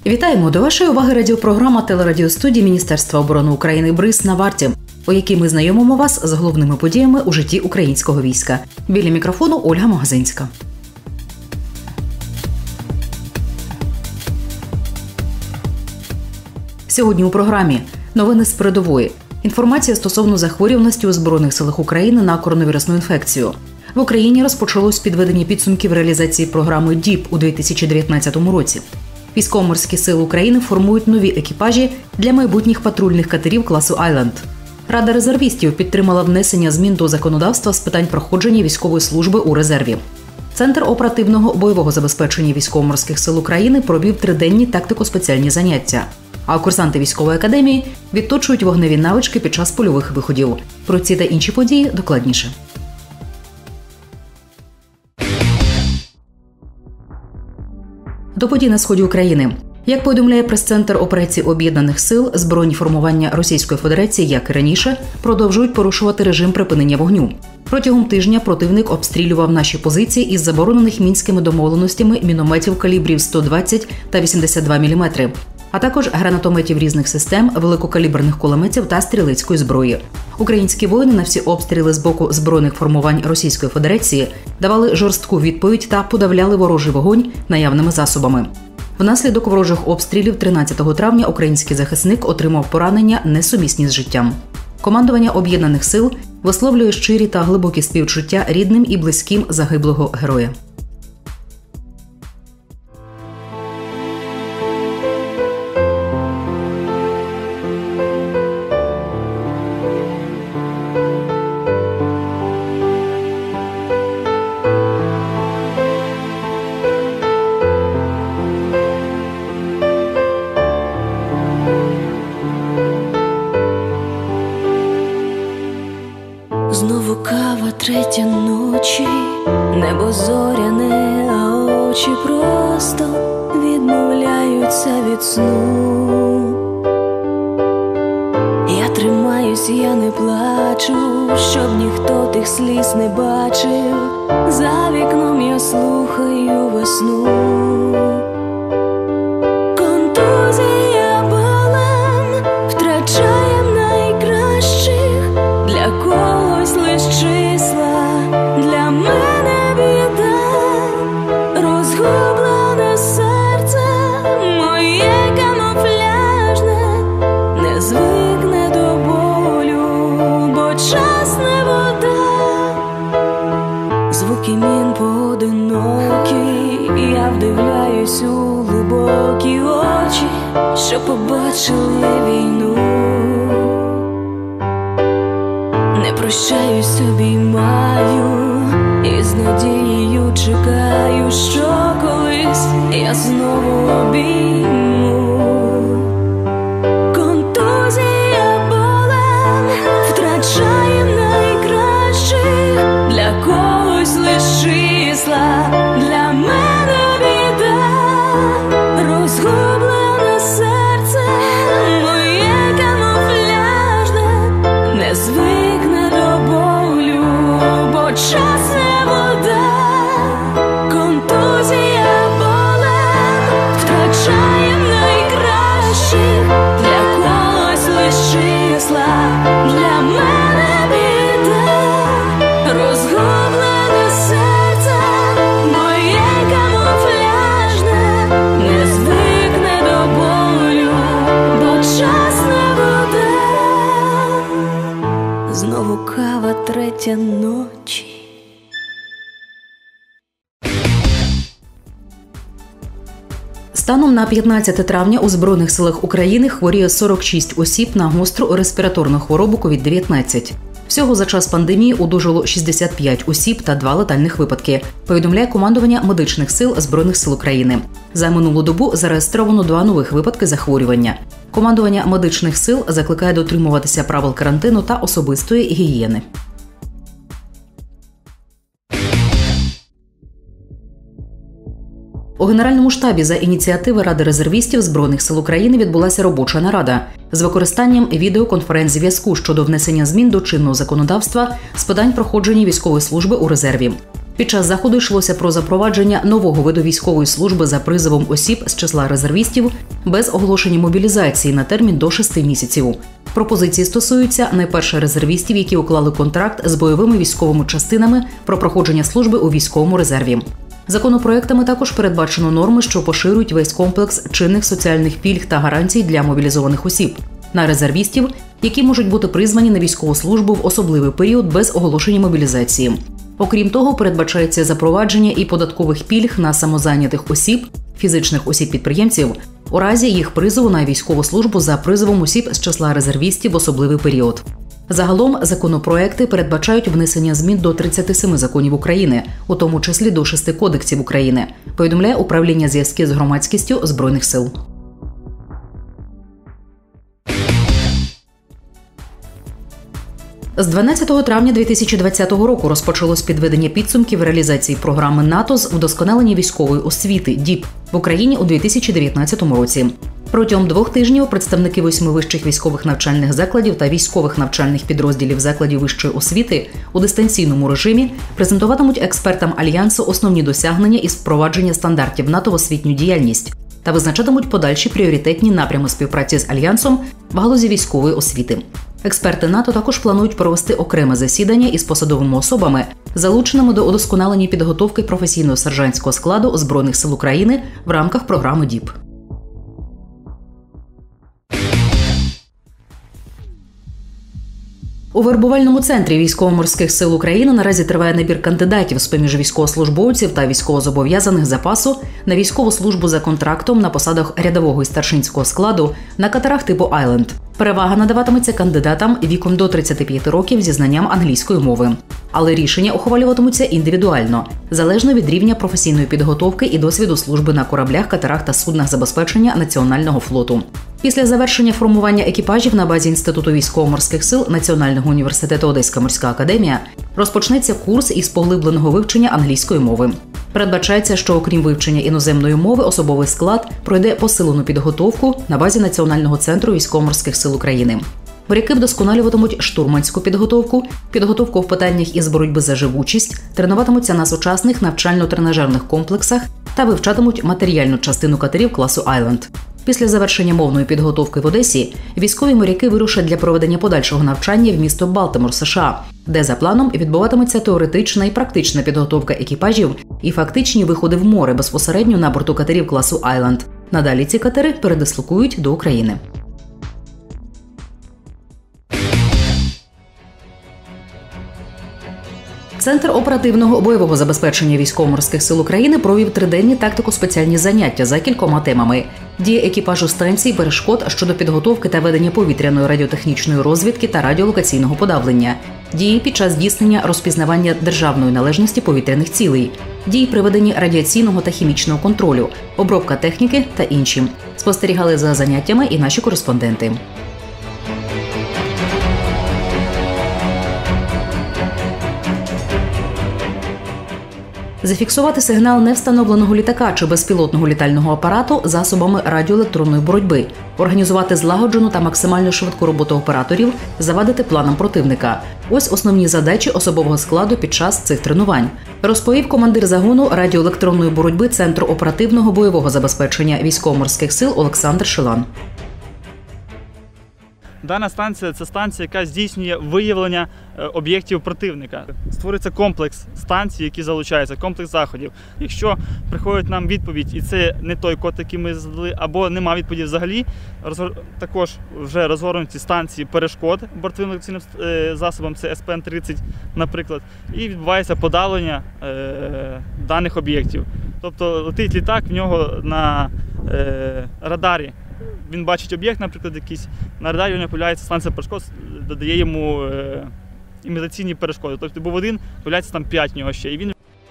Вітаємо! До вашої уваги радіопрограма телерадіостудії Міністерства оборони України «Бриз на варті», у якій ми знайомимо вас з головними подіями у житті українського війська. Біля мікрофону Ольга Магазинська. Сьогодні у програмі новини з передової. Інформація стосовно захворюваності у Збройних силах України на коронавірусну інфекцію. В Україні розпочалось підведення підсумків реалізації програми ДІП у 2019 році. Військово-морські сили України формують нові екіпажі для майбутніх патрульних катерів класу «Айленд». Рада резервістів підтримала внесення змін до законодавства з питань проходження військової служби у резерві. Центр оперативного бойового забезпечення військово-морських сил України провів триденні тактико-спеціальні заняття. А курсанти військової академії відточують вогневі навички під час польових виходів. Про ці та інші події докладніше. До подій на сході України. Як повідомляє прес-центр операцій Об'єднаних сил, збройні формування Російської Федерації, як і раніше, продовжують порушувати режим припинення вогню. Протягом тижня противник обстрілював наші позиції із заборонених мінськими домовленостями мінометів калібрів 120 та 82 мм, а також гранатометів різних систем, великокаліберних кулеметів та стрілецької зброї. Українські воїни на всі обстріли з боку збройних формувань Російської Федерації давали жорстку відповідь та подавляли ворожий вогонь наявними засобами. Внаслідок ворожих обстрілів 13 травня український захисник отримав поранення, несумісні з життям. Командування Об'єднаних сил висловлює щирі та глибокі співчуття рідним і близьким загиблого героя. Знову кава, третя ночі, небо зоряне, а очі просто відмовляються від сну. Я тримаюсь, я не плачу, щоб ніхто тих сліз не бачив. За вікном я слухаю весну. Контузія болем, втрачаєм найкращих, для когось лиш числа, для мене біда. Розгублене серце моє камуфляжне не звикне до болю, бо час не вода. Звуки мін поодинокі, я вдивляюсь у глибокі очі, що побачили війну. Не прощаюсь, обіймаю і з надією чекаю, що колись я знову обійму. Контузія болем, втрачаєм найкращих, для когось лиш числа, для мене біда. Розгублене серце моє камуфляжне не звикне до болю, бо час не вода. Контузія болем, втрачаєм найкращих, для когось лиш числа, для мене біда. Розгублене серце моє камуфляжне не звикне до болю, бо час не вода. Знову кава, третя ночі. Станом на 15 травня у Збройних силах України хворіє 46 осіб на гостру респіраторну хворобу COVID-19. Всього за час пандемії одужало 65 осіб та 2 летальних випадки, повідомляє командування медичних сил Збройних сил України. За минулу добу зареєстровано 2 нових випадки захворювання. Командування медичних сил закликає дотримуватися правил карантину та особистої гігієни. У Генеральному штабі за ініціативи Ради резервістів Збройних сил України відбулася робоча нарада з використанням відеоконференц-зв'язку щодо внесення змін до чинного законодавства з питань проходження військової служби у резерві. Під час заходу йшлося про запровадження нового виду військової служби за призовом осіб з числа резервістів без оголошення мобілізації на термін до 6 місяців. Пропозиції стосуються найперше резервістів, які уклали контракт з бойовими військовими частинами про проходження служби у військовому резерві. Законопроектами також передбачено норми, що поширюють весь комплекс чинних соціальних пільг та гарантій для мобілізованих осіб на резервістів, які можуть бути призвані на військову службу в особливий період без оголошення мобілізації. Окрім того, передбачається запровадження і податкових пільг на самозайнятих осіб, фізичних осіб-підприємців, у разі їх призову на військову службу за призовом осіб з числа резервістів в особливий період. Загалом законопроекти передбачають внесення змін до 37 законів України, у тому числі до 6 кодексів України, повідомляє Управління зв'язків з громадськістю Збройних сил. З 12 травня 2020 року розпочалось підведення підсумків реалізації програми НАТО з вдосконалення військової освіти ДІП в Україні у 2019 році. Протягом 2 тижнів представники 8 вищих військових навчальних закладів та військових навчальних підрозділів закладів вищої освіти у дистанційному режимі презентуватимуть експертам Альянсу основні досягнення із впровадження стандартів НАТО в освітню діяльність та визначатимуть подальші пріоритетні напрями співпраці з Альянсом в галузі військової освіти. Експерти НАТО також планують провести окреме засідання із посадовими особами, залученими до удосконалення підготовки професійного сержантського складу Збройних сил України в рамках програми ДІП. У вербувальному центрі Військово-морських сил України наразі триває набір кандидатів з-поміж військовослужбовців та військовозобов'язаних запасу на військову службу за контрактом на посадах рядового і старшинського складу на катерах типу «Айленд». Перевага надаватиметься кандидатам віком до 35 років зі знанням англійської мови. Але рішення ухвалюватимуться індивідуально, залежно від рівня професійної підготовки і досвіду служби на кораблях, катерах та суднах забезпечення Національного флоту. Після завершення формування екіпажів на базі Інституту військово-морських сил Національного університету Одеська морська академія розпочнеться курс із поглибленого вивчення англійської мови. Передбачається, що окрім вивчення іноземної мови, особовий склад пройде посилену підготовку на базі Національного центру військово-морських сил України. Моряки вдосконалюватимуть штурманську підготовку, підготовку в питаннях із боротьби за живучість, тренуватимуться на сучасних навчально-тренажерних комплексах та вивчатимуть матеріальну частину катерів класу «Айленд». Після завершення мовної підготовки в Одесі військові моряки вирушать для проведення подальшого навчання в місто Балтимор, США, де за планом відбуватиметься теоретична і практична підготовка екіпажів і фактичні виходи в море безпосередньо на борту катерів класу «Айленд». Надалі ці катери передислокують до України. Центр оперативного бойового забезпечення Військово-морських сил України провів 3-денні тактико-спеціальні заняття за кількома темами. Дія екіпажу станцій, перешкод щодо підготовки та ведення повітряної радіотехнічної розвідки та радіолокаційного подавлення. Дії під час здійснення розпізнавання державної належності повітряних цілей. Дії при веденні радіаційного та хімічного контролю, обробка техніки та інші. Спостерігали за заняттями і наші кореспонденти. Зафіксувати сигнал невстановленого літака чи безпілотного літального апарату засобами радіоелектронної боротьби, організувати злагоджену та максимально швидку роботу операторів, завадити планам противника. Ось основні задачі особового складу під час цих тренувань, розповів командир загону радіоелектронної боротьби Центру оперативного бойового забезпечення Військово-морських сил Олександр Шилан. Дана станція – це станція, яка здійснює виявлення об'єктів противника. Створюється комплекс станцій, які залучаються, комплекс заходів. Якщо приходить нам відповідь, і це не той код, який ми задали, або нема відповіді взагалі, також вже розгорнуті станції перешкод бортовим локаційним засобом, це СПН-30, наприклад, і відбувається подавлення даних об'єктів. Тобто летить літак, в нього на радарі. Він бачить об'єкт, наприклад, якийсь, на радарі у нього появляється станція перешкод, додає йому імітаційні перешкоди. Тобто був один, появляється там 5 в нього ще. І він...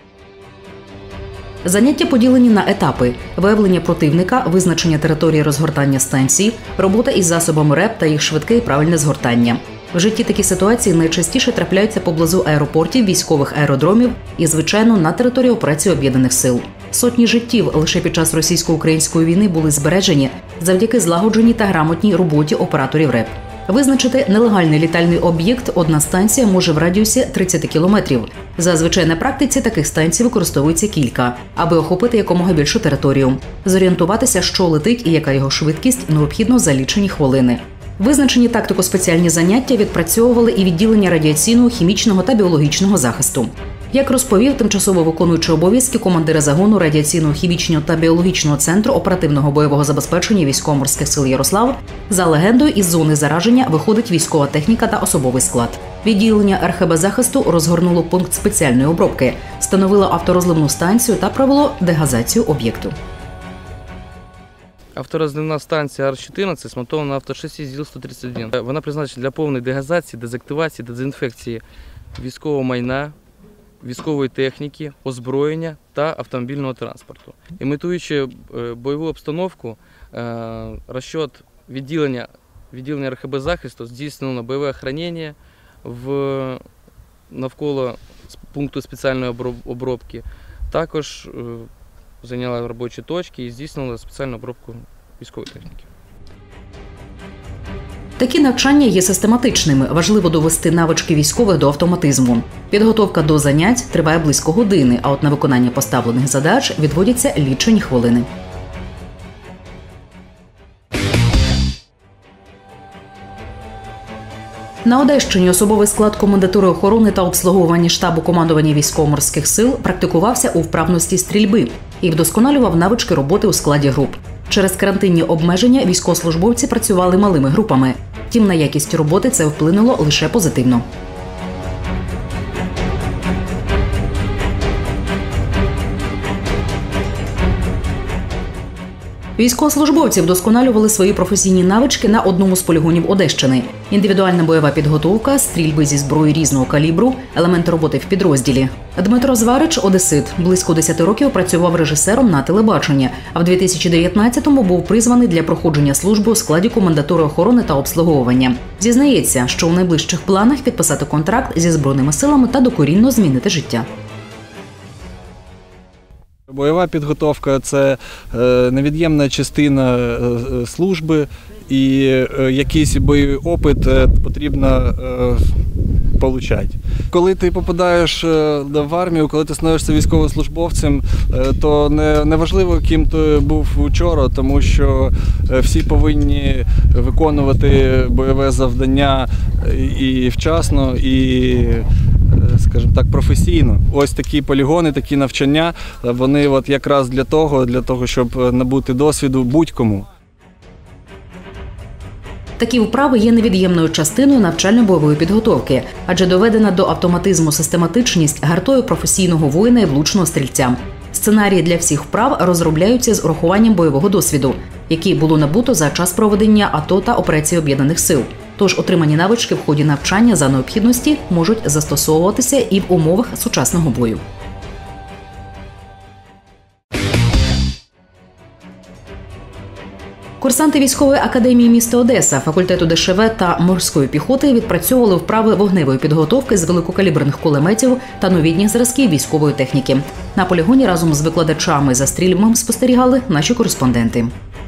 Заняття поділені на етапи – виявлення противника, визначення території розгортання станції, робота із засобами РЕП та їх швидке і правильне згортання. В житті такі ситуації найчастіше трапляються поблизу аеропортів, військових аеродромів і, звичайно, на території операції Об'єднаних сил. Сотні життів лише під час російсько-української війни були збережені завдяки злагодженій та грамотній роботі операторів РЕП. Визначити нелегальний літальний об'єкт одна станція може в радіусі 30 кілометрів. Зазвичай на практиці таких станцій використовується кілька, аби охопити якомога більшу територію. Зорієнтуватися, що летить і яка його швидкість, необхідно за лічені хвилини. Визначені тактико-спеціальні заняття відпрацьовували і відділення радіаційного, хімічного та біологічного захисту. Як розповів тимчасово виконуючий обов'язки командира загону радіаційного, хімічного та біологічного центру оперативного бойового забезпечення військово-морських сил Ярослав, за легендою із зони зараження виходить військова техніка та особовий склад. Відділення РХБ-захисту розгорнуло пункт спеціальної обробки, встановило авторозливну станцію та провело дегазацію об'єкту. Авторозливна станція АР-14 смонтована на автошасі ЗІЛ-131. Вона призначена для повної дегазації, дезактивації, дезінфекції військового майна, військової техніки, озброєння та автомобільного транспорту. Імітуючи бойову обстановку, розчет відділення РХБ-захисту здійснено бойове охоронення навколо пункту спеціальної обробки. Також зайняла робочі точки і здійснила спеціальну обробку військової техніки. Такі навчання є систематичними. Важливо довести навички військових до автоматизму. Підготовка до занять триває близько години, а от на виконання поставлених задач відводяться лічені хвилини. На Одещині особовий склад комендатури охорони та обслуговування штабу командування військово-морських сил практикувався у вправності стрільби і вдосконалював навички роботи у складі груп. Через карантинні обмеження військовослужбовці працювали малими групами. Втім, на якість роботи це вплинуло лише позитивно. Військовослужбовці вдосконалювали свої професійні навички на одному з полігонів Одещини. Індивідуальна бойова підготовка, стрільби зі зброї різного калібру, елементи роботи в підрозділі. Дмитро Зварич – одесит. Близько 10 років працював режисером на телебаченні, а в 2019-му був призваний для проходження служби у складі комендатури охорони та обслуговування. Зізнається, що у найближчих планах підписати контракт зі Збройними силами та докорінно змінити життя. Бойова підготовка – це невід'ємна частина служби, і якийсь бойовий опит потрібно отримати. Коли ти попадаєш в армію, коли ти становишся військовослужбовцем, то не важливо, ким ти був вчора, тому що всі повинні виконувати бойове завдання і вчасно, і, скажімо так, професійно. Ось такі полігони, такі навчання, вони от якраз для того, щоб набути досвіду будь-кому. Такі вправи є невід'ємною частиною навчально-бойової підготовки, адже доведена до автоматизму систематичність гартує професійного воїна і влучного стрільця. Сценарії для всіх вправ розробляються з урахуванням бойового досвіду, який було набуто за час проведення АТО та операції Об'єднаних сил. Тож отримані навички в ході навчання за необхідності можуть застосовуватися і в умовах сучасного бою. Курсанти військової академії міста Одеса, факультету ДШВ та морської піхоти відпрацьовували вправи вогневої підготовки з великокаліберних кулеметів та новітніх зразків військової техніки. На полігоні разом з викладачами за стрільбом спостерігали наші кореспонденти.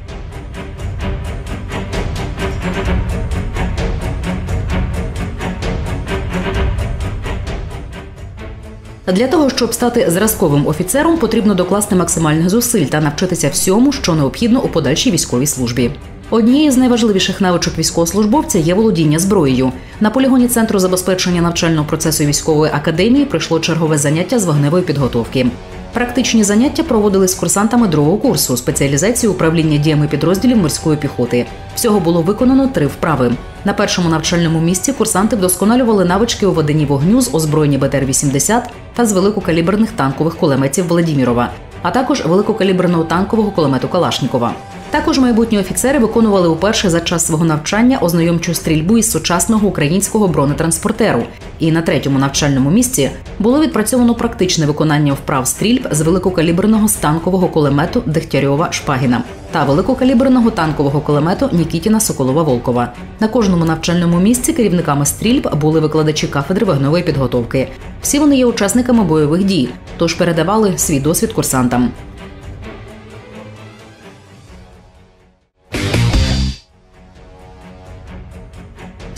Для того, щоб стати зразковим офіцером, потрібно докласти максимальних зусиль та навчитися всьому, що необхідно у подальшій військовій службі. Однією з найважливіших навичок військовослужбовця є володіння зброєю. На полігоні Центру забезпечення навчального процесу військової академії пройшло чергове заняття з вогневої підготовки. Практичні заняття проводили з курсантами другого курсу спеціалізації управління діями підрозділів морської піхоти. Всього було виконано 3 вправи. На першому навчальному місці курсанти вдосконалювали навички у веденні вогню з озброєння БТР-80 та з великокаліберних танкових кулеметів Владімірова, а також великокаліберного танкового кулемету Калашнікова. Також майбутні офіцери виконували уперше за час свого навчання ознайомчу стрільбу із сучасного українського бронетранспортеру. І на 3-му навчальному місці було відпрацьовано практичне виконання вправ стрільб з великокаліберного станкового кулемету Дегтярьова-Шпагіна та великокаліберного танкового кулемету Нікітіна-Соколова-Волкова. На кожному навчальному місці керівниками стрільб були викладачі кафедри вогневої підготовки. Всі вони є учасниками бойових дій, тож передавали свій досвід курсантам.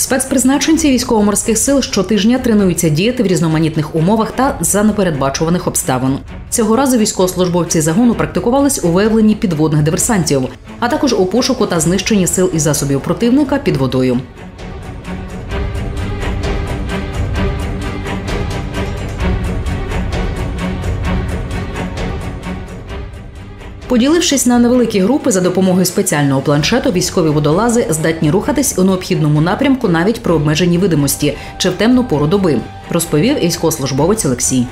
Спецпризначенці військово-морських сил щотижня тренуються діяти в різноманітних умовах та за непередбачуваних обставин. Цього разу військовослужбовці загону практикувались у виявленні підводних диверсантів, а також у пошуку та знищенні сил і засобів противника під водою. Поділившись на невеликі групи за допомогою спеціального планшету, військові водолази здатні рухатись у необхідному напрямку навіть при обмеженій видимості чи в темну пору доби, розповів військовослужбовець Олексій.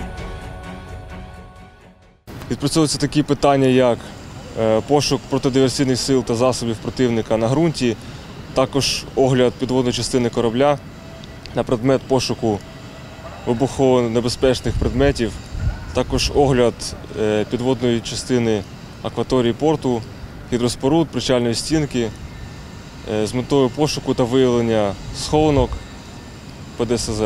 Відпрацьовуються такі питання, як пошук протидиверсійних сил та засобів противника на ґрунті, також огляд підводної частини корабля на предмет пошуку вибухово-небезпечних предметів, також огляд підводної частини акваторії порту, гідроспоруд, причальної стінки з метою пошуку та виявлення схованок ПДСЗ.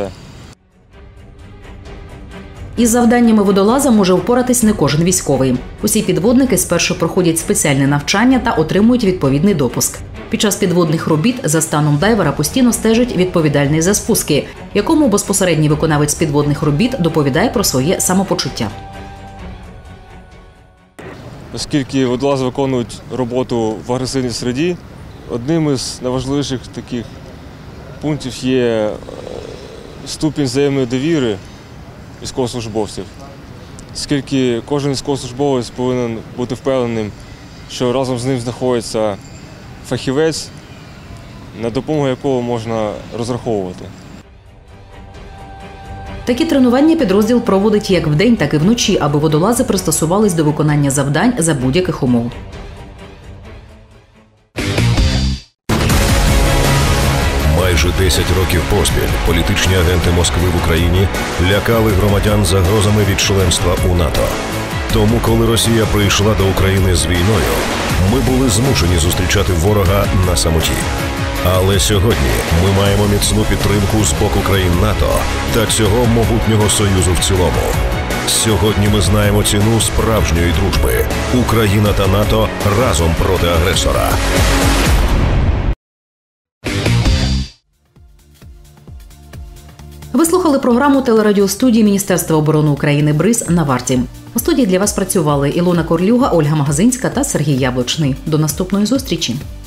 Із завданнями водолаза може впоратись не кожен військовий. Усі підводники спершу проходять спеціальне навчання та отримують відповідний допуск. Під час підводних робіт за станом дайвера постійно стежить відповідальний за спуски, якому безпосередній виконавець підводних робіт доповідає про своє самопочуття. Оскільки водолази виконують роботу в агресивній середі, одним із найважливіших таких пунктів є ступінь взаємної довіри військовослужбовців. Оскільки кожен військовослужбовець повинен бути впевненим, що разом з ним знаходиться фахівець, на допомогу якого можна розраховувати. Такі тренування підрозділ проводить як вдень, так і вночі, аби водолази пристосувались до виконання завдань за будь-яких умов. Майже 10 років поспіль політичні агенти Москви в Україні лякали громадян загрозами від членства у НАТО. Тому, коли Росія прийшла до України з війною, ми були змушені зустрічати ворога на самоті. Але сьогодні ми маємо міцну підтримку з боку країн НАТО та цього могутнього союзу в цілому. Сьогодні ми знаємо ціну справжньої дружби. Україна та НАТО разом проти агресора. Ви слухали програму телерадіостудії Міністерства оборони України «Бриз на варті». У студії для вас працювали Ілона Корлюга, Ольга Магазинська та Сергій Яблочний. До наступної зустрічі.